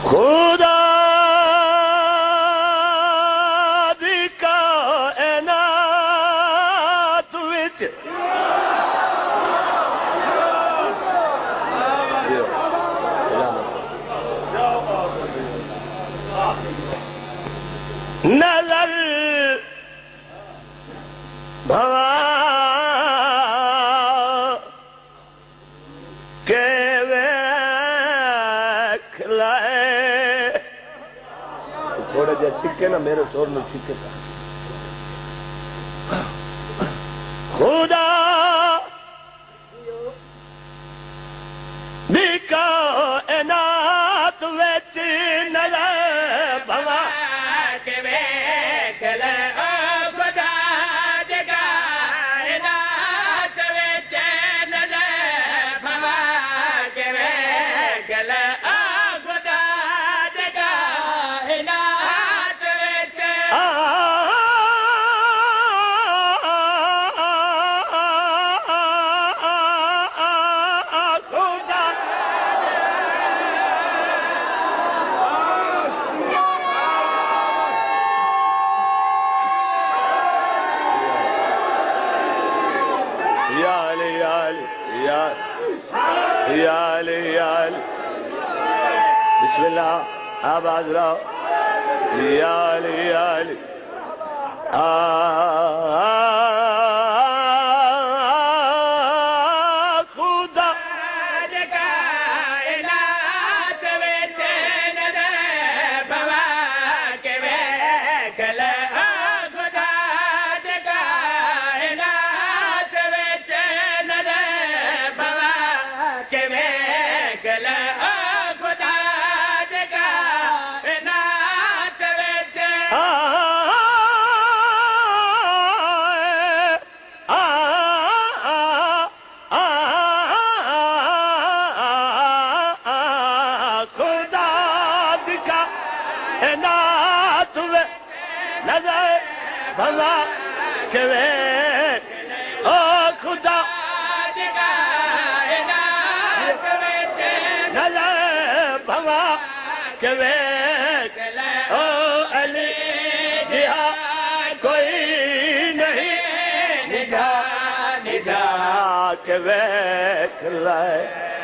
खुदा दी कायनात विच नजर भवा के वेख लाए। थोड़े जे छिके ना मेरे शोर में छिके था। खुदा दी कायनात विच नजर भवा के वेख ले। खुदा दी कायनात विच नजर भवा के वेख ले। खुदा दी कायनात विच खुदा या बिस्मिल्लाह आवाज रहो। या खुदा दी कायनात विच नजर भवा के वेख ले। खुदा दी कायनात विच नजर भवा के वेख ले। खुदा दी कायनात विच खुदा दी कायनात विच नजर भवा के वेख। ओ खुदा दी कायनात विच नजर भवा के वेख। ओ अली जिहा कोई नहीं निगाह के वेख लाए।